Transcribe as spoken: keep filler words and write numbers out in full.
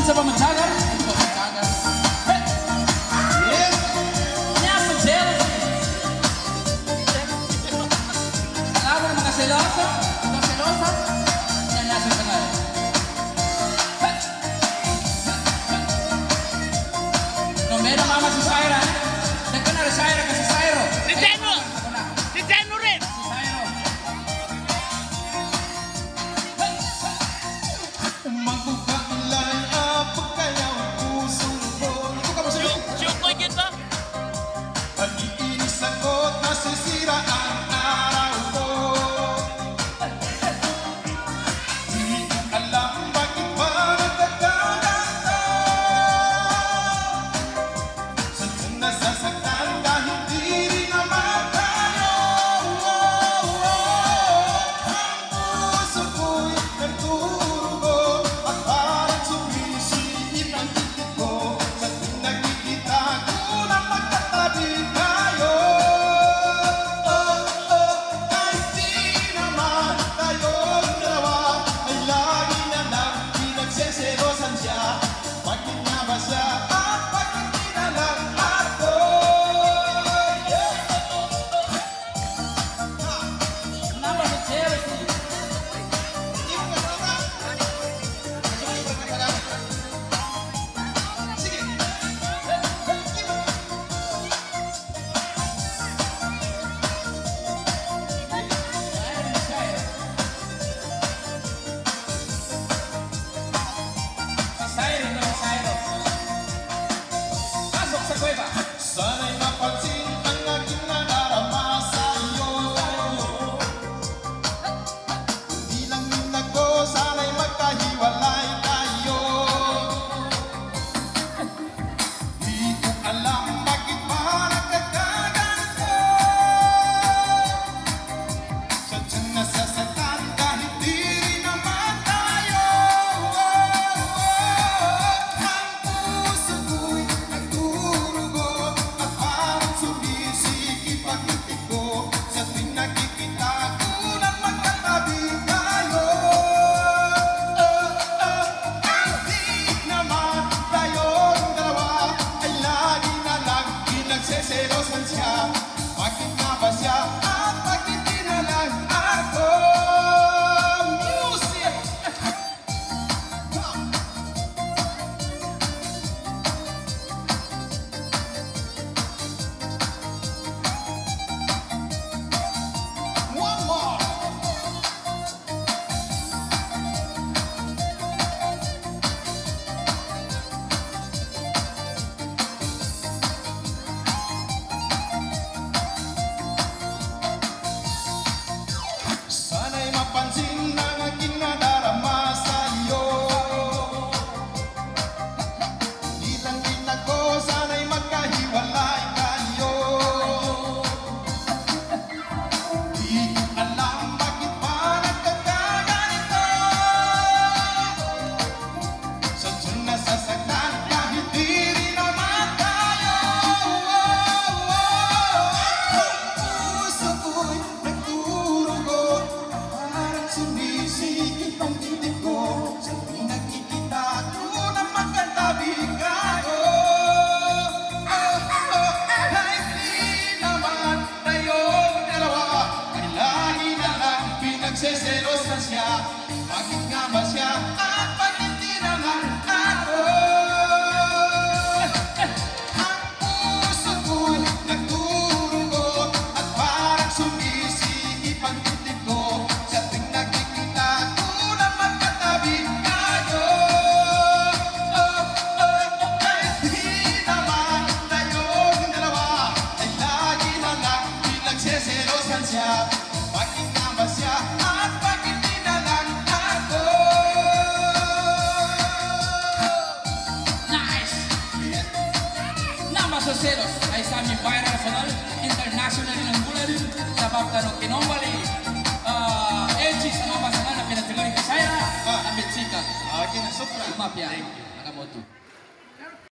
Sa pamatsagan? Sa pamatsagan. Hey! Yes! Niya po, jealousy. Alam mo na mga selosa? Mga selosa? Yan nasa tangal. Hey! Nung meron mama si Syra, nagka na rin Syra kasi Syro. Si Zeno! Si Zeno rin! Si Syro. Sana'y mapansin ang aking nadarama sa'yo. Di lang minag ko, sana'y magkahiwalay tayo. Di ko alam bakit ba nagkakaganito. Sadyang nasasaktan kahit di rin naman tayo. Ang puso ko'y nagdurugo. Sa tuwing nakikita ko na magkatabi tayo. Kahit naman tayong dalawa ay lagi na lang pinagseselosan siya. Bakit nga ba siya at bakit di na lang ako? Music! Sana'y mapansin ang aking nadarama sa'yo. Di lang din ako, sana'y magkahiwalay tayo. Di ko alam bakit ba nagkakaganito. Sadyang nasasaktan kahit di rin naman tayo. Puso ko'y nagdurugo. Sumisikip ang titik ko sa tuwing nakikita ko na magkatabi kayo. Kahit di naman tayong dalawa ay lagi na lang pinagseselosan siya. Bakit nga ba siya at bakit di naman ako? Ang puso ko'y nagdurugo at parang sumisikip ang titik ko. Bakit nga ba siya at bakit di na lang ako? Nice! Nama Soseros ay sa aming bayan nasional, international ng bulan sa Baptano Kinombali. L G sa mga pasangan na pinagtagawin kay Syra, ang Betsika. Akin ang supra. Mafia, Nakamoto.